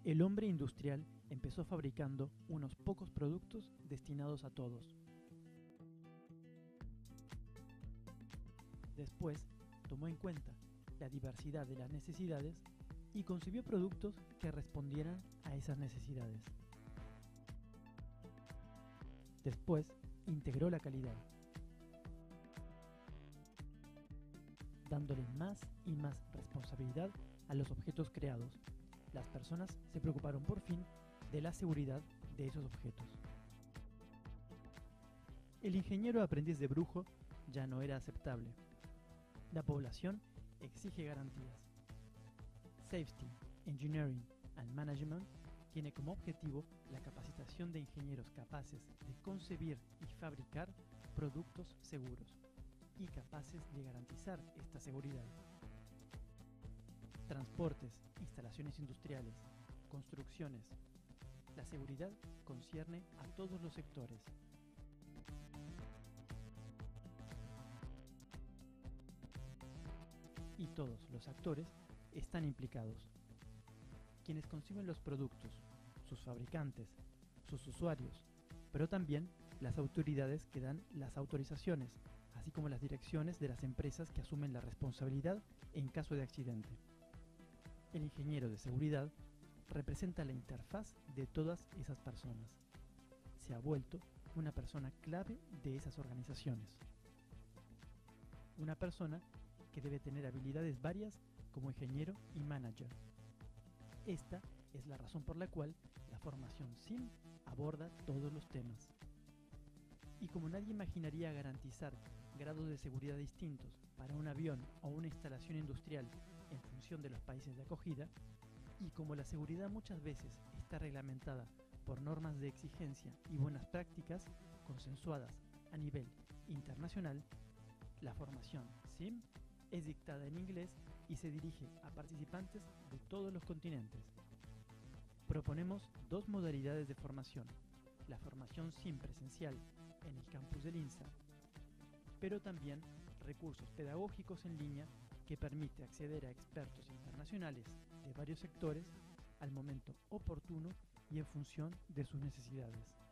El hombre industrial empezó fabricando unos pocos productos destinados a todos. Después, tomó en cuenta la diversidad de las necesidades y concibió productos que respondieran a esas necesidades. Después, integró la calidad, dándole más y más responsabilidad a los objetos creados. Las personas se preocuparon por fin de la seguridad de esos objetos. El ingeniero aprendiz de brujo ya no era aceptable. La población exige garantías. Safety, Engineering and Management tiene como objetivo la capacitación de ingenieros capaces de concebir y fabricar productos seguros y capaces de garantizar esta seguridad. Transportes, instalaciones industriales, construcciones. La seguridad concierne a todos los sectores. Y todos los actores están implicados. Quienes conciben los productos, sus fabricantes, sus usuarios, pero también las autoridades que dan las autorizaciones, así como las direcciones de las empresas que asumen la responsabilidad en caso de accidente. El ingeniero de seguridad representa la interfaz de todas esas personas. Se ha vuelto una persona clave de esas organizaciones. Una persona que debe tener habilidades varias como ingeniero y manager. Esta es la razón por la cual la formación SIM aborda todos los temas. Y como nadie imaginaría garantizar grados de seguridad distintos para un avión o una instalación industrial en función de los países de acogida, y como la seguridad muchas veces está reglamentada por normas de exigencia y buenas prácticas consensuadas a nivel internacional, la formación SIM es dictada en inglés y se dirige a participantes de todos los continentes. Proponemos dos modalidades de formación: la formación SIM presencial en el campus del INSA, pero también recursos pedagógicos en línea que permite acceder a expertos internacionales de varios sectores al momento oportuno y en función de sus necesidades.